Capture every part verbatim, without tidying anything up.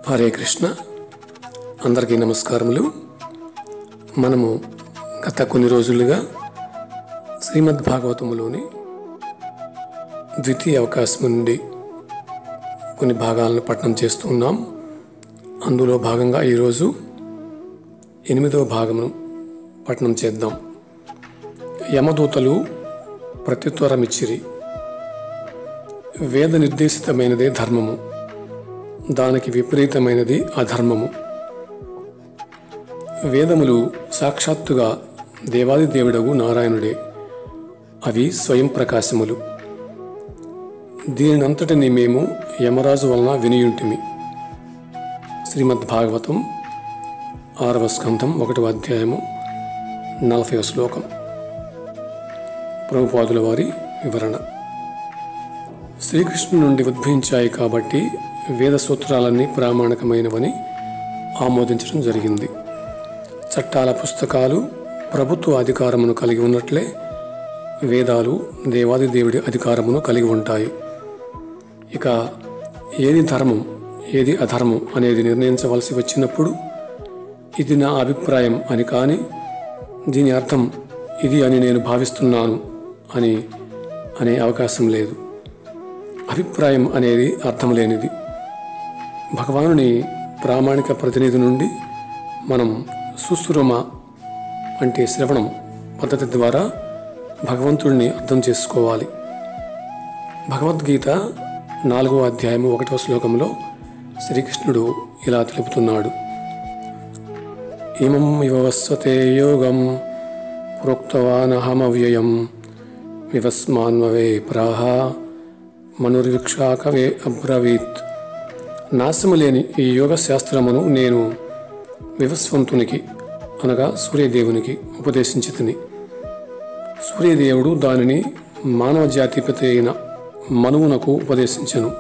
హరే కృష్ణ. అందరికీ నమస్కారములు. మనము గత కొన్ని రోజులుగా శ్రీమద్ భాగవతములోని ద్వితీయ అవకాశం నుండి కొన్ని భాగాలను పఠనం చేస్తూ ఉన్నాం. అందులో భాగంగా ఈరోజు ఎనిమిదవ భాగమును పఠనం చేద్దాం. యమదూతలు ప్రత్యుత్తరమిచ్చిరి. వేద నిర్దేశితమైనదే ధర్మము, దానికి విపరీతమైనది అధర్మము. వేదములు సాక్షాత్తుగా దేవాది దేవుడగు నారాయణుడే. అవి స్వయం ప్రకాశములు. దీనినంతటిని మేము యమరాజు వలన వినియుంటిమి. శ్రీమద్ భాగవతం ఆరవ స్కంధం ఒకటవ అధ్యాయము నలభైవ శ్లోకం. ప్రభుపాదుల వారి వివరణ. శ్రీకృష్ణుడి నుండి ఉద్భవించాయి కాబట్టి వేద సూత్రాలన్నీ ప్రామాణికమైనవని ఆమోదించడం జరిగింది. చట్టాల పుస్తకాలు ప్రభుత్వ అధికారమును కలిగి ఉన్నట్లే వేదాలు దేవాది దేవుడి అధికారమును కలిగి ఉంటాయి. ఇక ఏది ధర్మం ఏది అధర్మం అనేది నిర్ణయించవలసి వచ్చినప్పుడు ఇది నా అభిప్రాయం అని కానీ, దీని అర్థం ఇది అని నేను భావిస్తున్నాను అని అనే అవకాశం లేదు. అభిప్రాయం అనేది అర్థం లేనిది. భగవానుని ప్రామాణిక ప్రతినిధి నుండి మనం సుశ్రుమ అంటే శ్రవణం పద్ధతి ద్వారా భగవంతుడిని అర్థం చేసుకోవాలి. భగవద్గీత నాలుగవ అధ్యాయము ఒకటవ శ్లోకంలో శ్రీకృష్ణుడు ఇలా తెలుపుతున్నాడు. ఇమం వివస్వతే యోగం ప్రోక్తవానహమవ్యయం వివస్మాన్వవే ప్రాహ మనుర్విక్షాకవే అబ్రవీత్. నాశము లేని ఈ యోగ శాస్త్రమును నేను వివస్వంతునికి అనగా సూర్యదేవునికి ఉపదేశించి తిని. సూర్యదేవుడు దానిని మానవ జాతిపతి అయిన మనువునకు ఉపదేశించెను.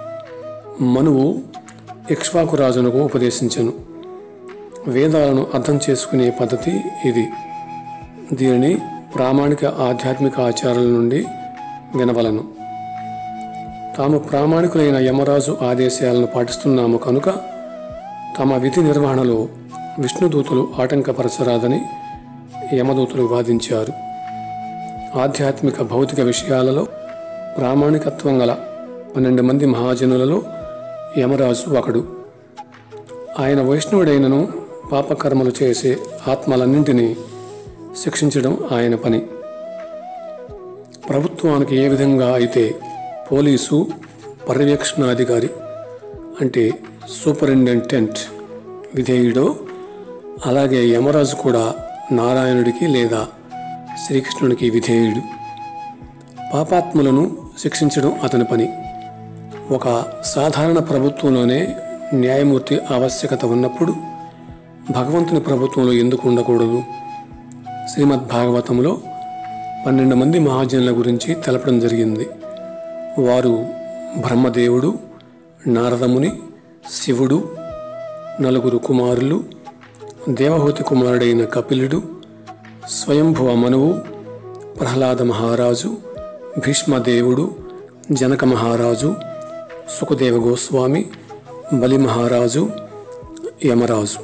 మనువు ఇక్ష్వాకు రాజునకు ఉపదేశించెను. వేదాలను అర్థం చేసుకునే పద్ధతి ఇది. దీనిని ప్రామాణిక ఆధ్యాత్మిక ఆచారాల నుండి వినవలను. తాము ప్రామాణికులైన యమరాజు ఆదేశాలను పాటిస్తున్నాము కనుక తమ విధి నిర్వహణలో విష్ణుదూతలు ఆటంకపరచరాదని యమదూతలు వాదించారు. ఆధ్యాత్మిక భౌతిక విషయాలలో ప్రామాణికత్వం గల పన్నెండు మంది మహాజనులలో యమరాజు ఒకడు. ఆయన వైష్ణవుడైనను పాపకర్మలు చేసే ఆత్మలన్నింటినీ శిక్షించడం ఆయన పని. ప్రభుత్వానికి ఏ విధంగా అయితే పోలీసు పర్యవేక్షణాధికారి అంటే సూపరింటెండెంట్ విధేయుడో, అలాగే యమరాజు కూడా నారాయణుడికి లేదా శ్రీకృష్ణుడికి విధేయుడు. పాపాత్ములను శిక్షించడం అతని పని. ఒక సాధారణ ప్రభుత్వంలోనే న్యాయమూర్తి ఆవశ్యకత ఉన్నప్పుడు భగవంతుని ప్రభుత్వంలో ఎందుకు ఉండకూడదు? శ్రీమద్ భాగవతంలో పన్నెండు మంది మహాజనుల గురించి తెలపడం జరిగింది. వారు బ్రహ్మదేవుడు, నారదముని, శివుడు, నలుగురు కుమారులు, దేవహూతి కుమారుడైన కపిలుడు, స్వయంభువ మనువు, ప్రహ్లాద మహారాజు, భీష్మదేవుడు, జనక మహారాజు, సుఖదేవ గోస్వామి, బలి మహారాజు, యమరాజు.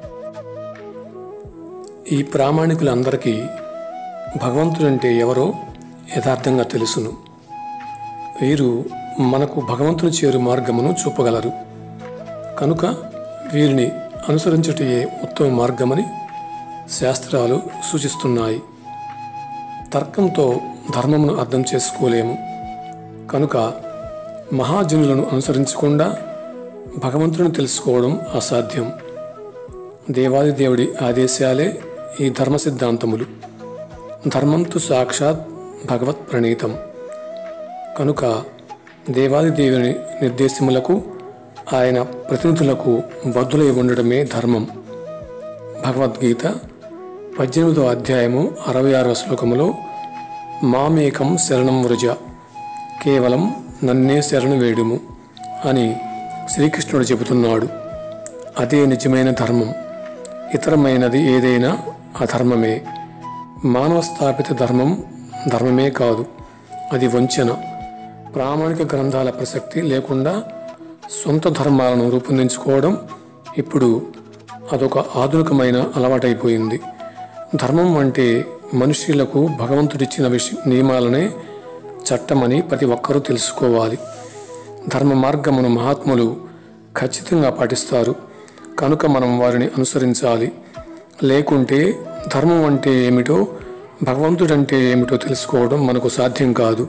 ఈ ప్రామాణికులందరికీ భగవంతుడంటే ఎవరో యథార్థంగా తెలుసును. వీరు మనకు భగవంతుని చేరు మార్గమును చూపగలరు కనుక వీరిని అనుసరించుటయే ఉత్తమ మార్గమని శాస్త్రాలు సూచిస్తున్నాయి. తర్కంతో ధర్మమును అర్థం చేసుకోలేము కనుక మహాజనులను అనుసరించకుండా భగవంతుని తెలుసుకోవడం అసాధ్యం. దేవాది దేవుడి ఆదేశాలే ఈ ధర్మ సిద్ధాంతములు. ధర్మంతు సాక్షాత్ భగవత్ ప్రణీతం కనుక దేవాది దేవుని నిర్దేశములకు ఆయన ప్రతినిధులకు బద్ధులై ఉండడమే ధర్మం. భగవద్గీత పద్దెనిమిదవ అధ్యాయము అరవై ఆరవ శ్లోకములో మామేకం శరణం వృజ, కేవలం నన్నే శరణు వేడుము అని శ్రీకృష్ణుడు చెబుతున్నాడు. అదే నిజమైన ధర్మం. ఇతరమైనది ఏదైనా అధర్మమే. మానవ స్థాపిత ధర్మం ధర్మమే కాదు, అది వంచన. ప్రామాణిక గ్రంథాల ప్రసక్తి లేకుండా సొంత ధర్మాలను రూపొందించుకోవడం ఇప్పుడు అదొక ఆధునికమైన అలవాటైపోయింది. ధర్మం అంటే మనుష్యులకు భగవంతుడిచ్చిన విష నియమాలనే చట్టమని ప్రతి ఒక్కరూ తెలుసుకోవాలి. ధర్మ మార్గమును మహాత్ములు ఖచ్చితంగా పాటిస్తారు కనుక మనం వారిని అనుసరించాలి. లేకుంటే ధర్మం అంటే ఏమిటో, భగవంతుడంటే ఏమిటో తెలుసుకోవడం మనకు సాధ్యం కాదు.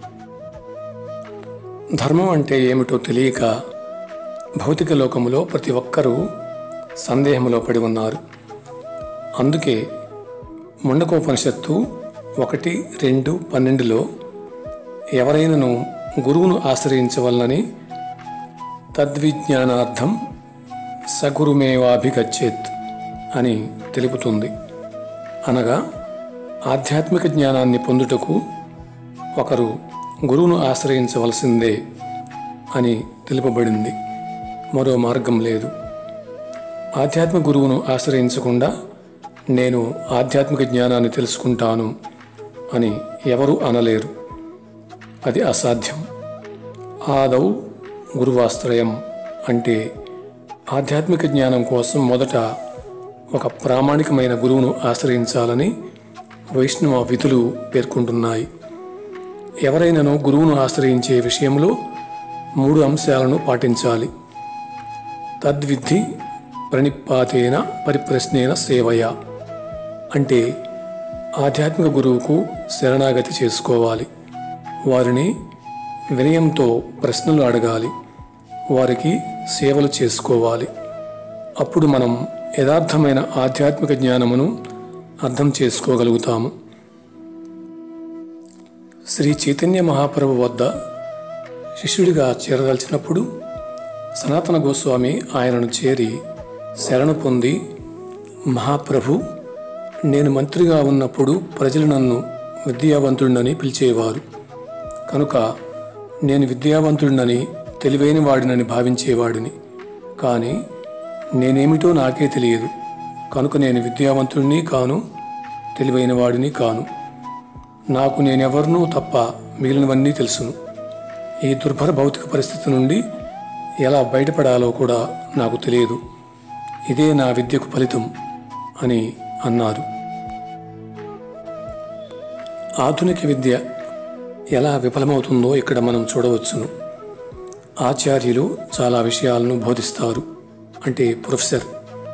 ధర్మం అంటే ఏమిటో తెలియక భౌతిక లోకములో ప్రతి ఒక్కరూ సందేహంలో పడి ఉన్నారు. అందుకే ముండకోపనిషత్తు ఒకటి రెండు పన్నెండులో ఎవరైనాను గురువును ఆశ్రయించవలనని తద్విజ్ఞానార్థం సగురుమేవాభిగచ్చేత్ అని తెలుపుతుంది. అనగా ఆధ్యాత్మిక జ్ఞానాన్ని పొందుటకు ఒకరు గురువును ఆశ్రయించవలసిందే అని తెలుపబడింది. మరో మార్గం లేదు. ఆధ్యాత్మిక గురువును ఆశ్రయించకుండా నేను ఆధ్యాత్మిక జ్ఞానాన్ని తెలుసుకుంటాను అని ఎవరూ అనలేరు. అది అసాధ్యం. ఆదౌ గురువాశ్రయం అంటే ఆధ్యాత్మిక జ్ఞానం కోసం మొదట ఒక ప్రామాణికమైన గురువును ఆశ్రయించాలని వైష్ణవ విధులు పేర్కొంటున్నాయి. ఎవరైనాను గురువును ఆశ్రయించే విషయంలో మూడు అంశాలను పాటించాలి. తద్విద్ధి ప్రణిపాతేన పరిప్రశ్నేన సేవయ అంటే ఆధ్యాత్మిక గురువుకు శరణాగతి చేసుకోవాలి. వారిని వినయంతో ప్రశ్నలు అడగాలి. వారికి సేవలు చేసుకోవాలి. అప్పుడు మనం యథార్థమైన ఆధ్యాత్మిక జ్ఞానమును అర్థం చేసుకోగలుగుతాము. శ్రీ చైతన్య మహాప్రభు వద్ద శిష్యుడిగా చేరదలిచినప్పుడు సనాతన గోస్వామి ఆయనను చేరి శరణు పొంది, మహాప్రభు, నేను మంత్రిగా ఉన్నప్పుడు ప్రజలు నన్ను విద్యావంతుడినని పిలిచేవారు. కనుక నేను విద్యావంతుడినని, తెలివైన వాడినని భావించేవాడిని. కానీ నేనేమిటో నాకే తెలియదు. కనుక నేను విద్యావంతుడిని కాను, తెలివైన వాడిని కాను. నాకు నేనెవరినూ తప్ప మిగిలినవన్నీ తెలుసును. ఈ దుర్భర భౌతిక పరిస్థితి నుండి ఎలా బయటపడాలో కూడా నాకు తెలియదు. ఇదే నా విద్యకు ఫలితం అని అన్నారు. ఆధునిక విద్య ఎలా విఫలమవుతుందో ఇక్కడ మనం చూడవచ్చును. ఆచార్యులు చాలా విషయాలను బోధిస్తారు, అంటే ప్రొఫెసర్.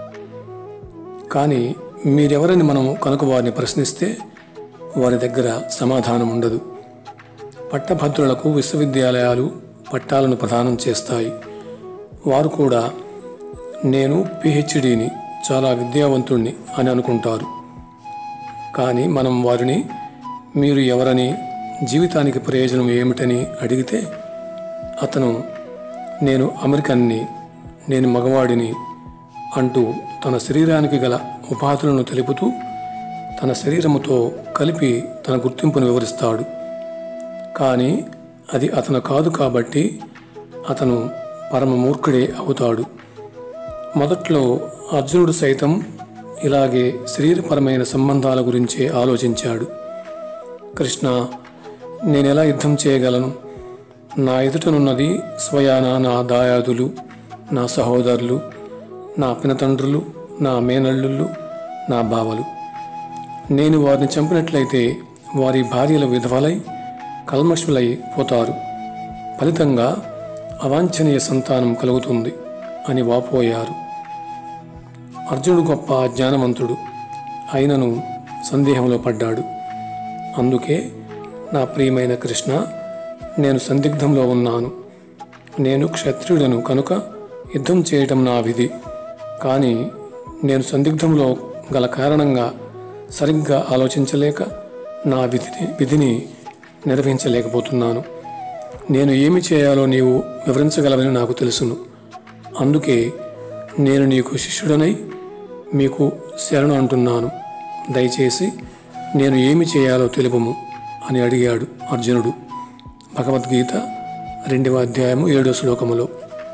కానీ మీరెవరని మనం కనుక వారిని ప్రశ్నిస్తే వారి దగ్గర సమాధానం ఉండదు. పట్టభద్రులకు విశ్వవిద్యాలయాలు పట్టాలను ప్రదానం చేస్తాయి. వారు కూడా నేను పిహెచ్డిని, చాలా విద్యావంతుణ్ణి అని అనుకుంటారు. కానీ మనం వారిని మీరు ఎవరని, జీవితానికి ప్రయోజనం ఏమిటని అడిగితే అతను నేను అమెరికన్ని, నేను మగవాడిని అంటూ తన శరీరానికి గల ఉపాధులను తెలుపుతూ తన శరీరముతో కలిపి తన గుర్తింపును వివరిస్తాడు. కానీ అది అతను కాదు కాబట్టి అతను పరమ మూర్ఖుడే అవుతాడు. మొదట్లో అర్జునుడు సైతం ఇలాగే శరీరపరమైన సంబంధాల గురించే ఆలోచించాడు. కృష్ణ, నేనెలా యుద్ధం చేయగలను? నా ఎదుటనున్నది స్వయాన నా దాయాదులు, నా సహోదరులు, నా పినతండ్రులు, నా మేనల్లుళ్ళు, నా బావలు. నేను వారిని చంపినట్లయితే వారి భార్యల విధవలై కల్మషులై పోతారు. ఫలితంగా అవాంఛనీయ సంతానం కలుగుతుంది అని వాపోయారు. అర్జునుడు గొప్ప జ్ఞానవంతుడు అయినను సందేహంలో పడ్డాడు. అందుకే నా ప్రియమైన కృష్ణ, నేను సందిగ్ధంలో ఉన్నాను. నేను క్షత్రియుడను కనుక యుద్ధం చేయటం నా విధి. కానీ నేను సందిగ్ధంలో గల కారణంగా సరిగ్గా ఆలోచించలేక నా విధిని విధిని నిర్వహించలేకపోతున్నాను. నేను ఏమి చేయాలో నీవు వివరించగలవని నాకు తెలుసును. అందుకే నేను నీకు శిష్యుడనై మీకు శరణు అంటున్నాను. దయచేసి నేను ఏమి చేయాలో తెలుపుము అని అడిగాడు అర్జునుడు. భగవద్గీత రెండవ అధ్యాయము ఏడో శ్లోకములో.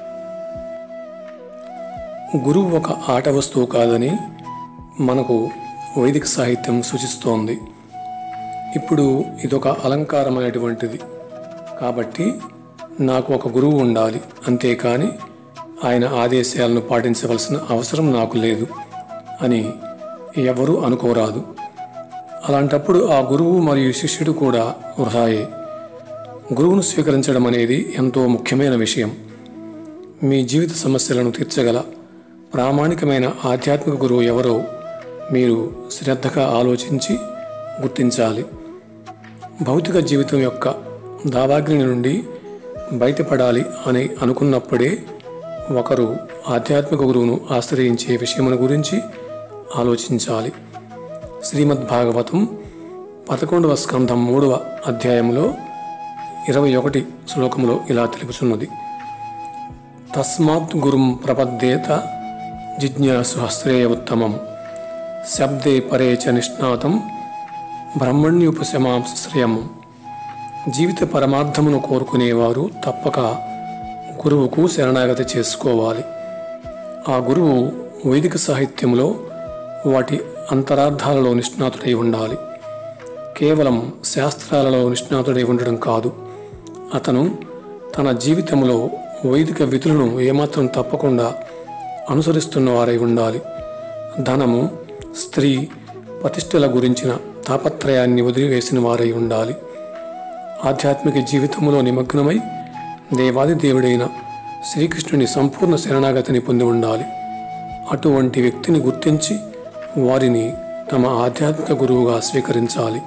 గురువు ఒక ఆట వస్తువు కాదని మనకు వైదిక సాహిత్యం సూచిస్తోంది. ఇప్పుడు ఇదొక అలంకారమైనటువంటిది కాబట్టి నాకు ఒక గురువు ఉండాలి, అంతేకాని ఆయన ఆదేశాలను పాటించవలసిన అవసరం నాకు లేదు అని ఎవరూ అనుకోరాదు. అలాంటప్పుడు ఆ గురువు మరియు శిష్యుడు కూడా వృధాయే. గురువును స్వీకరించడం అనేది ఎంతో ముఖ్యమైన విషయం. మీ జీవిత సమస్యలను తీర్చగల ప్రామాణికమైన ఆధ్యాత్మిక గురువు ఎవరో మీరు శ్రద్ధగా ఆలోచించి గుర్తించాలి. భౌతిక జీవితం యొక్క దావాగ్ని నుండి బయటపడాలి అని అనుకున్నప్పుడే ఒకరు ఆధ్యాత్మిక గురువును ఆశ్రయించే విషయమును గురించి ఆలోచించాలి. శ్రీమద్ భాగవతం పదకొండవ స్కంధం మూడవ అధ్యాయంలో ఇరవై ఒకటి శ్లోకంలో ఇలా తెలుపుచున్నది: తస్మాత్ గురుం ప్రపద్యేత జిజ్ఞాసు హస్త్రేయ ఉత్తమం శబ్దే పరే చ నిష్ణాతం బ్రహ్మణ్యుపశమాశ్రయం. జీవిత పరమార్థమును కోరుకునేవారు తప్పక గురువుకు శరణాగతి చేసుకోవాలి. ఆ గురువు వైదిక సాహిత్యంలో వాటి అంతరార్థాలలో నిష్ణాతుడై ఉండాలి. కేవలం శాస్త్రాలలో నిష్ణాతుడై ఉండడం కాదు, అతను తన జీవితంలో వైదిక విధులను ఏమాత్రం తప్పకుండా అనుసరిస్తున్న వారై ఉండాలి. ధనము, స్త్రీ, ప్రతిష్టల గురించిన తాపత్రయాన్ని వదిలివేసిన వారై ఉండాలి. ఆధ్యాత్మిక జీవితంలో నిమగ్నమై దేవాది దేవుడైన శ్రీకృష్ణుని సంపూర్ణ శరణాగతిని పొంది ఉండాలి. అటువంటి వ్యక్తిని గుర్తించి వారిని తమ ఆధ్యాత్మిక గురువుగా స్వీకరించాలి.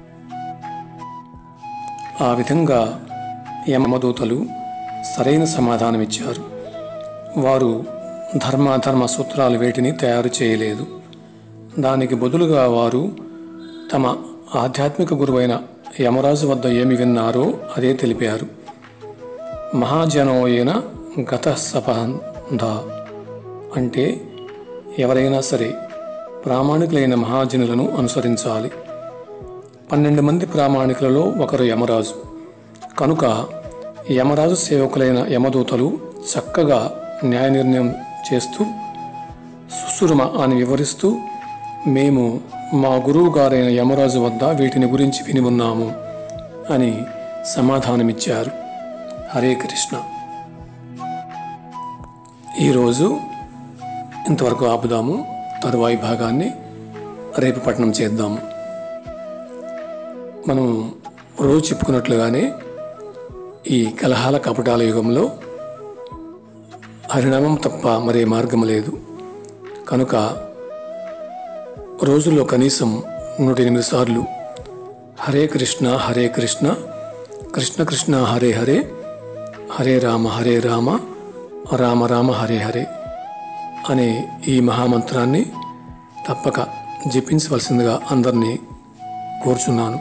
ఆ విధంగా యమదూతలు సరైన సమాధానమిచ్చారు. వారు ధర్మాధర్మ సూత్రాలు వేటిని తయారు చేయలేదు. దానికి బదులుగా వారు తమ ఆధ్యాత్మిక గురువైన యమరాజు వద్ద ఏమి విన్నారో అదే తెలిపారు. మహాజనోయన గత సపంధ అంటే ఎవరైనా సరే ప్రామాణికులైన మహాజనులను అనుసరించాలి. పన్నెండు మంది ప్రామాణికులలో ఒకరు యమరాజు. కనుక యమరాజు సేవకులైన యమదూతలు చక్కగా న్యాయ నిర్ణయం చేస్తూ సుసురుమ అని వివరిస్తూ, మేము మా గురువు గారైన యమరాజు వద్ద వీటిని గురించి విని ఉన్నాము అని సమాధానమిచ్చారు. హరే కృష్ణ. ఈరోజు ఇంతవరకు ఆపుదాము. తరువాయి భాగాన్ని రేపు పఠనం చేద్దాము. మనం రోజు చెప్పుకున్నట్లుగానే ఈ కలహాల కపటాల యుగంలో హరినామం తప్ప మరే మార్గం లేదు. కనుక రోజుల్లో కనీసం నూట ఎనిమిది సార్లు హరే కృష్ణ హరే కృష్ణ కృష్ణ కృష్ణ హరే హరే హరే రామ హరే రామ రామ రామ హరే హరే అనే ఈ మహామంత్రాన్ని తప్పక జపించవలసిందిగా అందరినీ కోరుచున్నాను.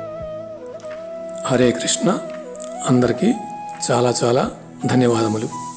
హరే కృష్ణ. అందరికీ చాలా చాలా ధన్యవాదములు.